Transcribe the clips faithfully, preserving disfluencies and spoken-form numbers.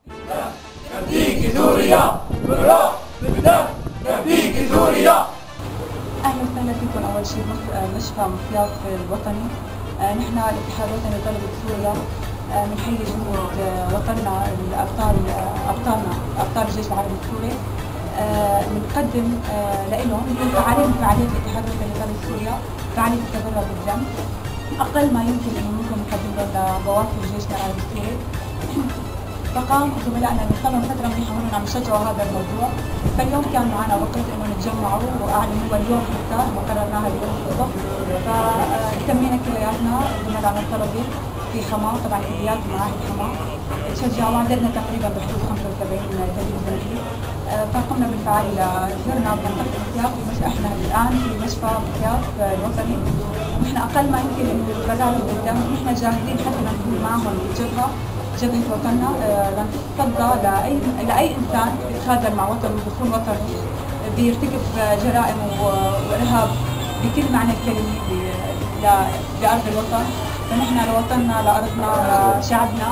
نفديك سوريا بالراء بالدم نفديك سوريا. اهلا وسهلا فيكم. اول شيء مشفى مصياف الوطني. نحن الاتحاد الوطني لطلبة سوريا بنحيي جنود وطننا الابطال ابطالنا ابطال الجيش العربي السوري. بنقدم لهم مثل فعاليه من فعاليات الاتحاد الوطني لطلبة سوريا فعاليه التبرع بالدم. اقل ما يمكن انه ممكن نقدم لهم بوافر الجيش العربي السوري. فقام زملائنا اللي صار لهم فتره منيحه هون عم يشجعوا هذا الموضوع، فاليوم كان معنا وقت انه نتجمعوا واعلن هو اليوم حتى وقررناها اليوم بالضبط. فاهتمينا كلياتنا زملائنا الطلبه في حماه، طبعا كليات ومعاهد حماه تشجعوا، عددنا تقريبا بحدود خمسة وسبعين تلميذ زميلي. فقمنا بالفعاليه، زرنا منطقه مصياف في احنا الان في مشفى مصياف الوطني، ونحن اقل ما يمكن انه نتبرع بالدم، ونحن جاهزين حتى نكون معهم بالجبهه جبهة وطننا لنتصدى لأي لأي إنسان يتخاذل مع وطنه وبخون وطنه بيرتكب جرائم وإرهاب بكل معنى الكلمة لأرض الوطن. فنحن لوطننا لأرضنا لشعبنا،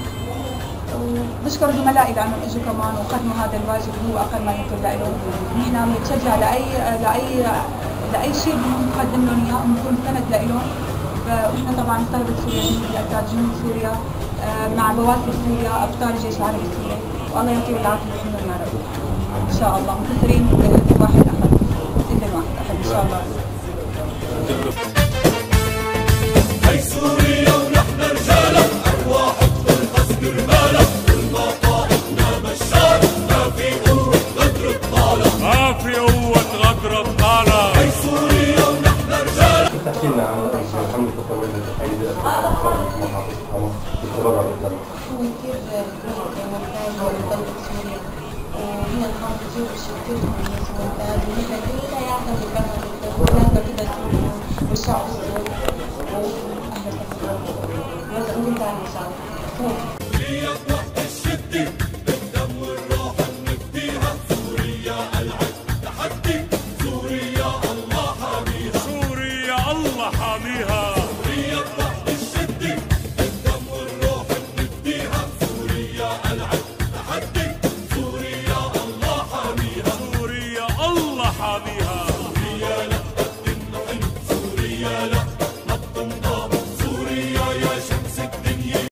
وبشكر زملائي لأنهم إجوا كمان وقدموا هذا الواجب هو أقل ما يمكن لهم. نحن بنتشجع لأي لأي لأي شيء بنقدم لهم إياه بنكون سند لهم. ونحن طبعا طلبة سوريا جنود الأساد جنود سوريا مع بواسل سوريا ابطال الجيش العربي السوري، والله يعطيهم العافيه ويحميهم يا رب. ان شاء الله منتصرين باذن واحد احد باذن واحد احد ان شاء الله. هي سوريا ونحن رجالها، ارواحكم القصد رمالها، والمطاعمنا مشاة، ما في قوة غدر بطالة، ما في قوة غدر بطالة. هي سوريا ونحن رجالها. تحكي لنا عن الحملة التطوعية التي تحيي التبرع بالدم. هو كثير ممتاز لطلبة سوريا، وهي القامت بجهود كثير ممتاز، ونحن كلنا يعتمد لنا بالدولة كده سوريا والشعب السوري. واهلا وسهلا. وانت ان شاء الله.